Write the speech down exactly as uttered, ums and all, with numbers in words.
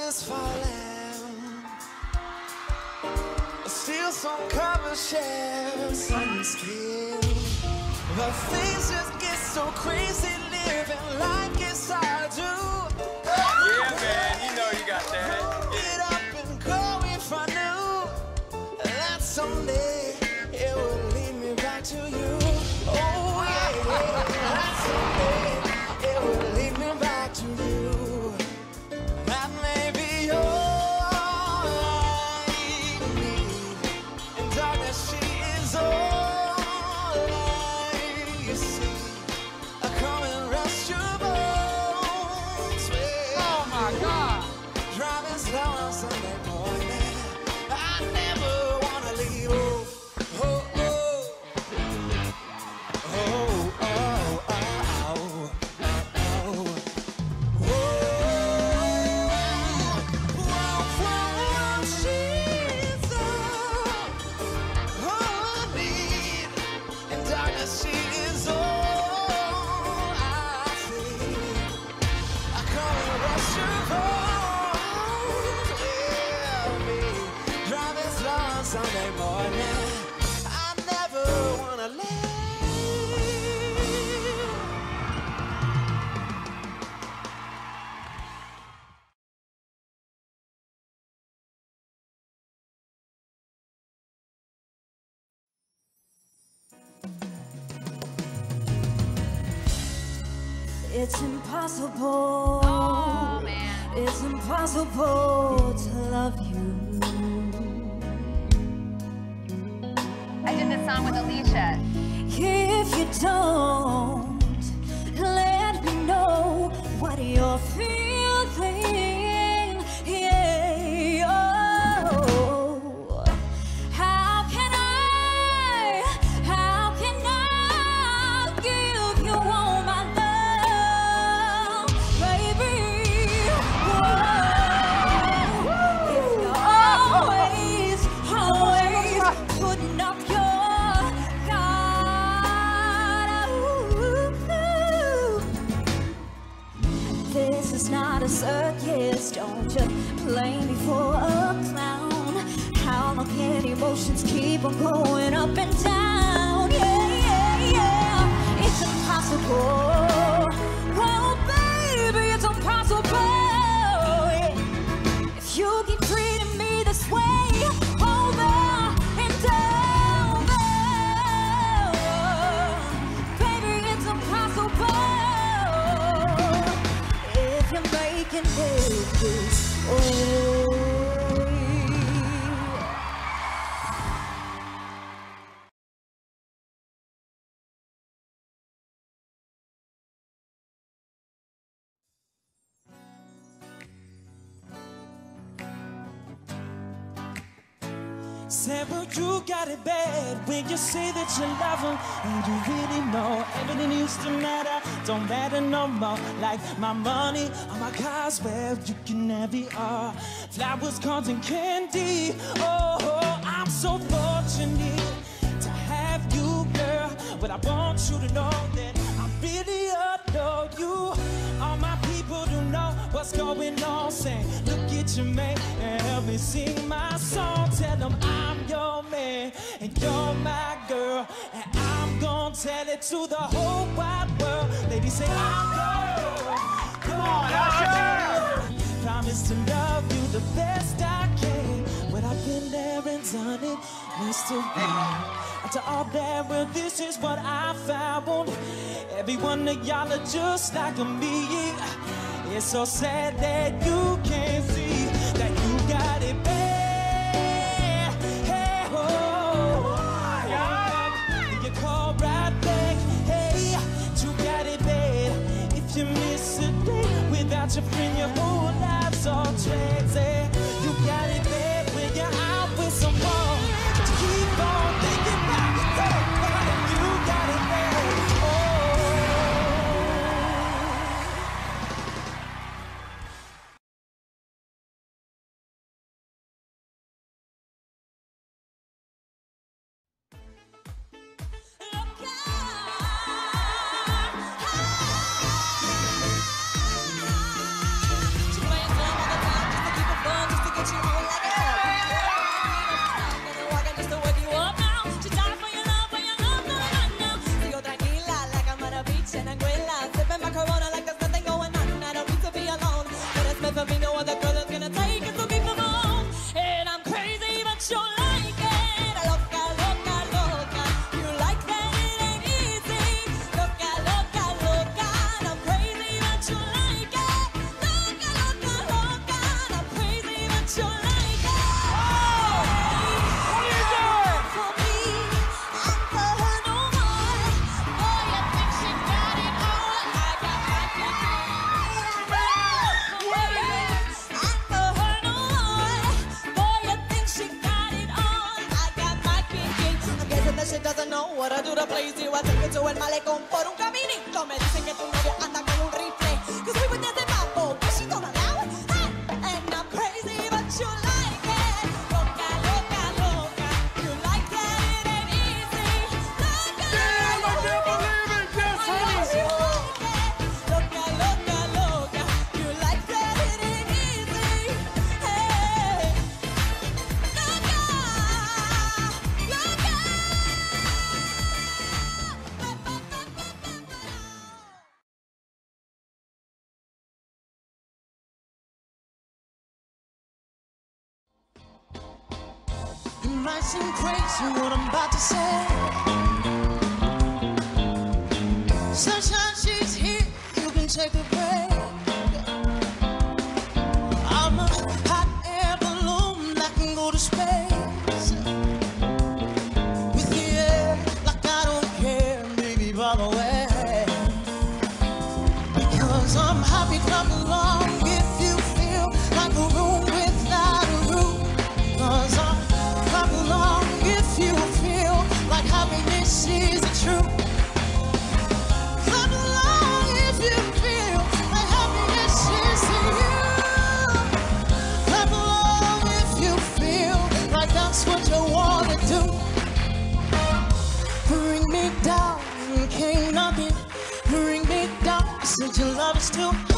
is falling. Still some cover share some skin. But things just get so crazy, living life gets hard to. Yeah, man, you know you got that. Get up and go if I knew that someday it would lead me back to you. Oh yeah, yeah. That someday it would lead me back to you. That may be all I need. And darkness, she is all I see. I come and rest your bones. Oh my God. Driving slow on Sunday morning. I never wanna leave. Oh, oh, oh. Oh, oh, oh, oh, oh. Whoa, whoa, she's all I need. In darkness, she is all I see. I come and rush your bones with me. Driving slow on Sunday morning. I never wanna leave. It's impossible. Oh, man. It's impossible to love you. I did this song with Alicia. If you don't let me know what you're feeling, yeah, oh, how can I, how can I give you all my love, baby? Whoa, if you're always, always putting up your guard, ooh. This is not a circus, don't just play me for a clown. How long can emotions keep on going up and down? Yeah, yeah, yeah, it's impossible. Oh, baby, it's impossible. If you keep treating me this way, over and over, baby, it's impossible. If you're making it this way. Said, well, you got it bad when you say that you love him. And you really know everything used to matter don't matter no more. Like my money, oh my cars, well, you can have it all. Flowers, cards, and candy. Oh, I'm so fortunate to have you, girl. But I want you to know that I really adore you. All my people do know what's going on. Say, look at your man and help me sing my song. Tell them I'm your man and you're my girl, and I'm gonna tell it to the whole wide world. Ladies say I'm yours. Come on, Usher. Promise to love you the best I can. When I've been there and done it, Mister B. After all that, well, this is what I found. Every one of y'all are just like me. It's so sad that you can't see that you got it bad. Hey, oh, yeah. You call right back. Hey, you got it bad. If you miss a day without your friend, your whole life's all crazy. You got it bad when you're out with someone, but you keep on thinking about yourself. You got it bad. crazy, I took her to el malecón por un caminito. Me dicen que tu novia anda con un rifle. Cause we were dancing mambo, but she don't allow it. Hey, and I'm crazy, but you like it. Loca, loca, loca. You like that, it ain't easy. Loca, Damn, I can't believe it, yes, honey. Loca, loca, loca. You like that, it ain't easy. Hey, loca, loca. It might seem crazy what I'm about to say. Sunshine, she's here, you can take a break. I'm a hot air balloon that can go to space. With the air, like I don't care, baby, by the way. Because I'm happy, clap along if you feel like a room without a roof. Cause I'm clap along if you feel like happiness is the truth. Clap along if you feel like happiness is to you. Clap along if you feel like that's what you wanna do. Bring me down, can't knock it. Bring me down, said your love is too